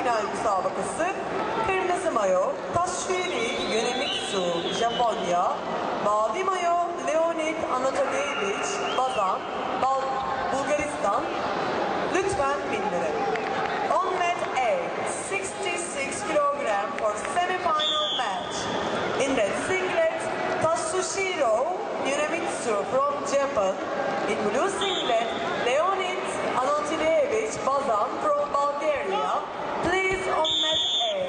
final müsabakası. Kırmızı mayo Taşviri Yonemitsu Japonya, mavi mayo Leonid Anatolievich Bazan Bulgaristan. Lütfen bindirin. On mat A, 66 kilogram for semi-final match. In red singlet, Tatsushiro Yonemitsu from Japan. In blue singlet, Leonid Anatolievich Bazan from Bulgaria. Please on mat A.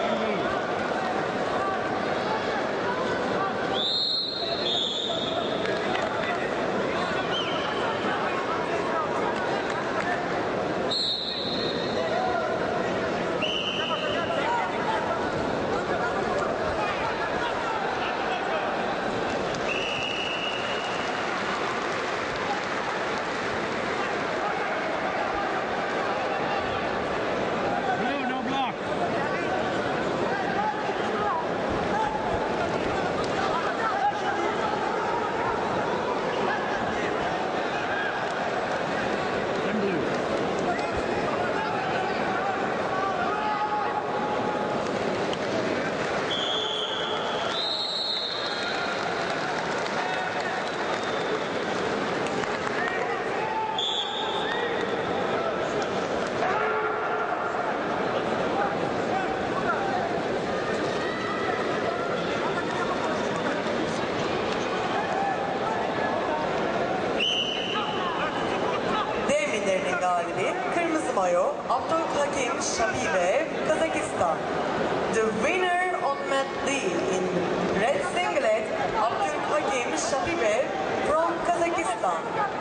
Galibi kırmızı mayo Abdulhakim Shabiyev, Kazakistan. The winner on mat D in red singlet Abdulhakim Shabiyev from Kazakistan.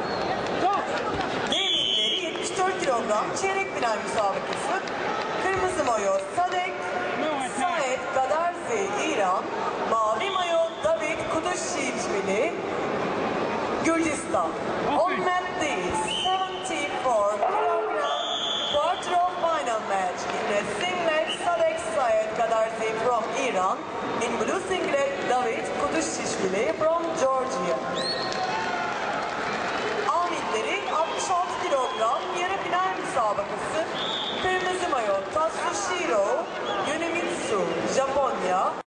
Demirleri 74 kilogram çeyrek final müsabakası. Kırmızı mayo Sadek Saed Gadarzi İran, mavi mayo David Kuduşivili Gürcistan. On mat D 74 kilogram quarter of final match in red singlet Sadek Saed Gadarzi from Iran, in blue singlet David Kuduşivili from Georgia. Amitleri 66 kilogram yarı final müsabakası. Kırmızı mayo Tatsushiro Yonemitsu Japonya.